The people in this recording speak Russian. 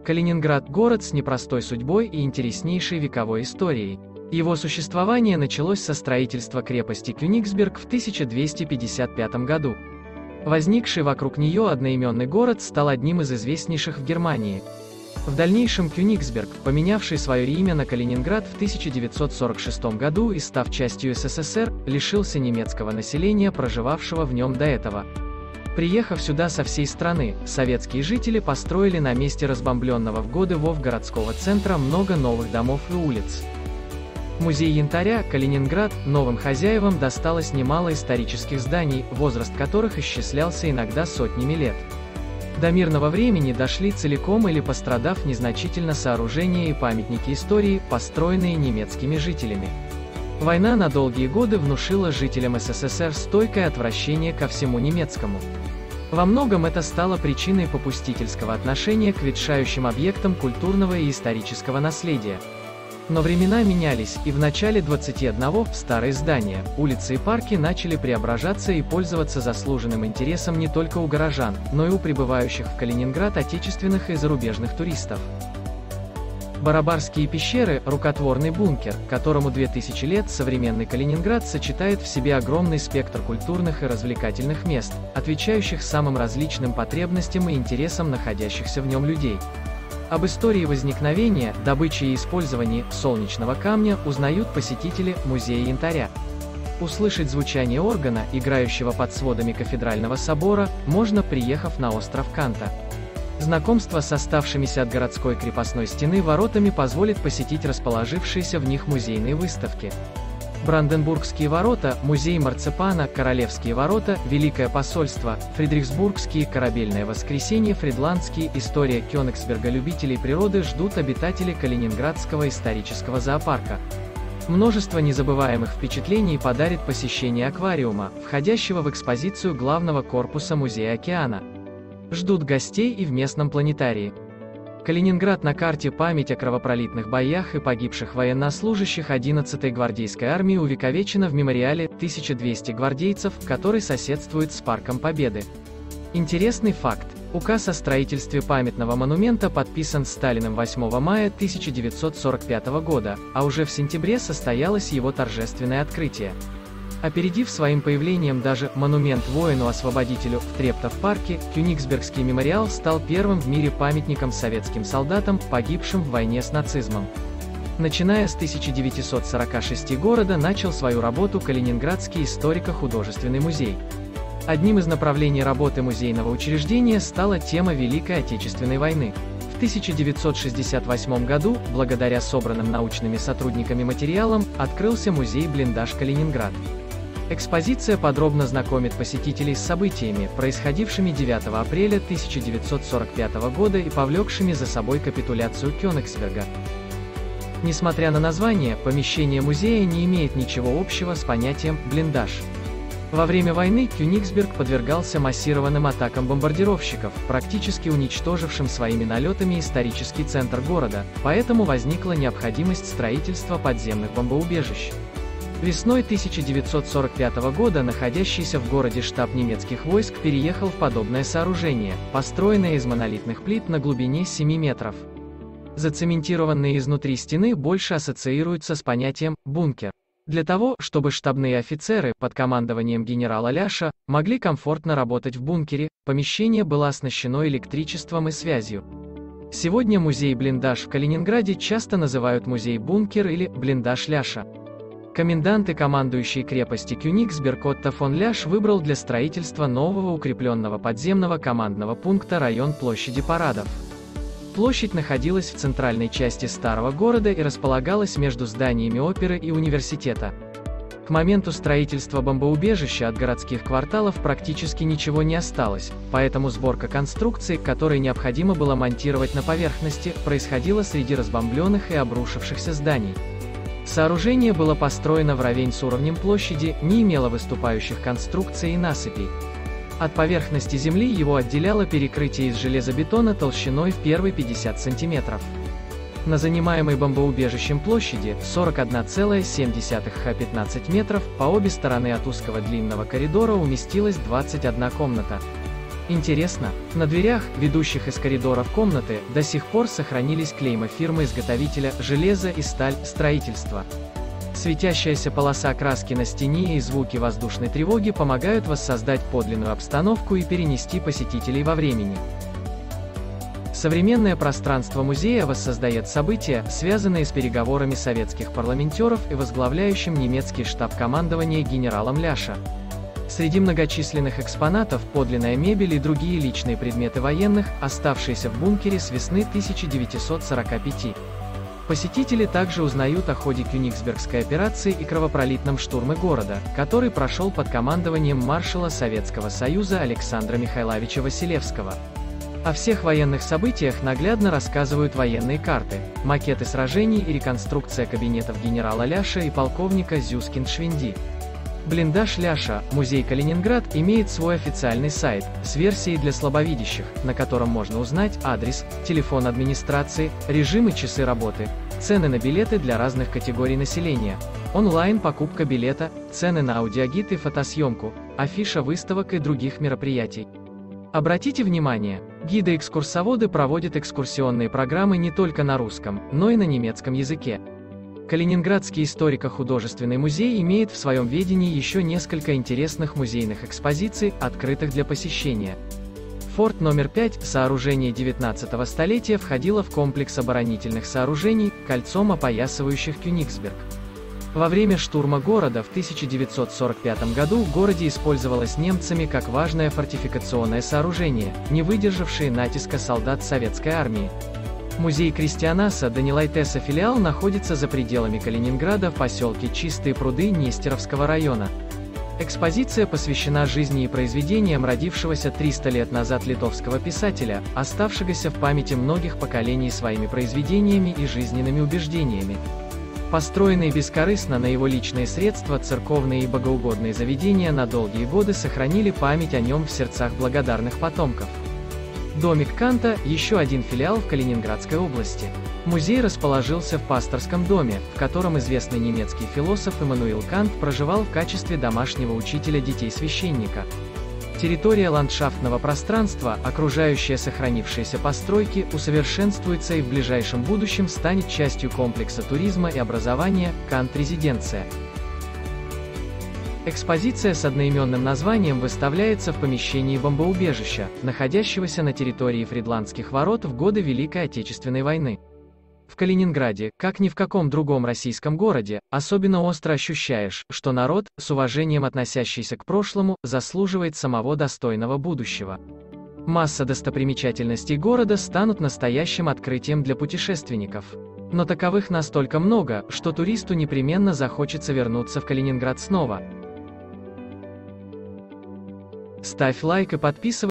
Калининград – город с непростой судьбой и интереснейшей вековой историей. Его существование началось со строительства крепости Кёнигсберг в 1255 году. Возникший вокруг нее одноименный город стал одним из известнейших в Германии. В дальнейшем Кёнигсберг, поменявший свое имя на Калининград в 1946 году и став частью СССР, лишился немецкого населения, проживавшего в нем до этого. Приехав сюда со всей страны, советские жители построили на месте разбомбленного в годы ВОВ городского центра много новых домов и улиц. Музей янтаря, Калининград, новым хозяевам досталось немало исторических зданий, возраст которых исчислялся иногда сотнями лет. До мирного времени дошли целиком или пострадав незначительно сооружения и памятники истории, построенные немецкими жителями. Война на долгие годы внушила жителям СССР стойкое отвращение ко всему немецкому. Во многом это стало причиной попустительского отношения к ветшающим объектам культурного и исторического наследия. Но времена менялись, и в начале 21-го старые здания, улицы и парки начали преображаться и пользоваться заслуженным интересом не только у горожан, но и у прибывающих в Калининград отечественных и зарубежных туристов. Барабарские пещеры – рукотворный бункер, которому 2000 лет современный Калининград сочетает в себе огромный спектр культурных и развлекательных мест, отвечающих самым различным потребностям и интересам находящихся в нем людей. Об истории возникновения, добычи и использовании солнечного камня узнают посетители Музея янтаря. Услышать звучание органа, играющего под сводами кафедрального собора, можно, приехав на остров Канта. Знакомство с оставшимися от городской крепостной стены воротами позволит посетить расположившиеся в них музейные выставки. Бранденбургские ворота, музей марципана, Королевские ворота, Великое посольство, Фридрихсбургские, Корабельное воскресенье, Фридландские, история Кёнигсберга. Любителей природы ждут обитатели Калининградского исторического зоопарка. Множество незабываемых впечатлений подарит посещение аквариума, входящего в экспозицию главного корпуса Музея океана. Ждут гостей и в местном планетарии. Калининград на карте. Память о кровопролитных боях и погибших военнослужащих 11-й гвардейской армии увековечена в мемориале 1200 гвардейцев, который соседствует с Парком Победы. Интересный факт. Указ о строительстве памятного монумента подписан Сталиным 8 мая 1945 года, а уже в сентябре состоялось его торжественное открытие. Опередив своим появлением даже монумент воину-освободителю в Трептов-парке, Кёнигсбергский мемориал стал первым в мире памятником советским солдатам, погибшим в войне с нацизмом. Начиная с 1946 года начал свою работу Калининградский историко-художественный музей. Одним из направлений работы музейного учреждения стала тема Великой Отечественной войны. В 1968 году, благодаря собранным научными сотрудниками материалам, открылся музей «Блиндаж Калининград». Экспозиция подробно знакомит посетителей с событиями, происходившими 9 апреля 1945 года и повлекшими за собой капитуляцию Кёнигсберга. Несмотря на название, помещение музея не имеет ничего общего с понятием «блиндаж». Во время войны Кёнигсберг подвергался массированным атакам бомбардировщиков, практически уничтожившим своими налетами исторический центр города, поэтому возникла необходимость строительства подземных бомбоубежищ. Весной 1945 года находящийся в городе штаб немецких войск переехал в подобное сооружение, построенное из монолитных плит на глубине 7 метров. Зацементированные изнутри стены больше ассоциируются с понятием «бункер». Для того, чтобы штабные офицеры, под командованием генерала Ляша, могли комфортно работать в бункере, помещение было оснащено электричеством и связью. Сегодня музей-блиндаж в Калининграде часто называют музей-бункер или блиндаж Ляша. Комендант и командующий крепости Кёнигсберг Отто фон Ляш выбрал для строительства нового укрепленного подземного командного пункта район площади Парадов. Площадь находилась в центральной части старого города и располагалась между зданиями оперы и университета. К моменту строительства бомбоубежища от городских кварталов практически ничего не осталось, поэтому сборка конструкций, которые необходимо было монтировать на поверхности, происходила среди разбомбленных и обрушившихся зданий. Сооружение было построено вровень с уровнем площади, не имело выступающих конструкций и насыпей. От поверхности земли его отделяло перекрытие из железобетона толщиной в первые 50 см. На занимаемой бомбоубежищем площади 41,7 х 15 метров, по обе стороны от узкого длинного коридора уместилась 21 комната. Интересно, на дверях, ведущих из коридоров комнаты, до сих пор сохранились клейма фирмы-изготовителя «Железо и сталь. Строительство». Светящаяся полоса краски на стене и звуки воздушной тревоги помогают воссоздать подлинную обстановку и перенести посетителей во времени. Современное пространство музея воссоздает события, связанные с переговорами советских парламентеров и возглавляющим немецкий штаб командования генералом Ляша. Среди многочисленных экспонатов подлинная мебель и другие личные предметы военных, оставшиеся в бункере с весны 1945. Посетители также узнают о ходе Кёнигсбергской операции и кровопролитном штурме города, который прошел под командованием маршала Советского Союза Александра Михайловича Василевского. О всех военных событиях наглядно рассказывают военные карты, макеты сражений и реконструкция кабинетов генерала Ляша и полковника Зюскинд-Швинди. Блиндаж Ляша, музей Калининград, имеет свой официальный сайт, с версией для слабовидящих, на котором можно узнать адрес, телефон администрации, режим и часы работы, цены на билеты для разных категорий населения, онлайн-покупка билета, цены на аудиогид и фотосъемку, афиша выставок и других мероприятий. Обратите внимание, гиды-экскурсоводы проводят экскурсионные программы не только на русском, но и на немецком языке. Калининградский историко-художественный музей имеет в своем ведении еще несколько интересных музейных экспозиций, открытых для посещения. Форт номер 5, сооружение 19 столетия, входило в комплекс оборонительных сооружений, кольцом опоясывающих Кёнигсберг. Во время штурма города в 1945 году в городе использовалось немцами как важное фортификационное сооружение, не выдержавшее натиска солдат советской армии. Музей Кристианаса Данилайтеса филиал находится за пределами Калининграда в поселке Чистые пруды Нестеровского района. Экспозиция посвящена жизни и произведениям родившегося 300 лет назад литовского писателя, оставшегося в памяти многих поколений своими произведениями и жизненными убеждениями. Построенные бескорыстно на его личные средства церковные и богоугодные заведения на долгие годы сохранили память о нем в сердцах благодарных потомков. Домик Канта – еще один филиал в Калининградской области. Музей расположился в пасторском доме, в котором известный немецкий философ Иммануил Кант проживал в качестве домашнего учителя детей священника. Территория ландшафтного пространства, окружающая сохранившиеся постройки, усовершенствуется и в ближайшем будущем станет частью комплекса туризма и образования «Кант-резиденция». Экспозиция с одноименным названием выставляется в помещении бомбоубежища, находящегося на территории Фридландских ворот в годы Великой Отечественной войны. В Калининграде, как ни в каком другом российском городе, особенно остро ощущаешь, что народ, с уважением относящийся к прошлому, заслуживает самого достойного будущего. Масса достопримечательностей города станут настоящим открытием для путешественников. Но таковых настолько много, что туристу непременно захочется вернуться в Калининград снова. Ставь лайк и подписывайся.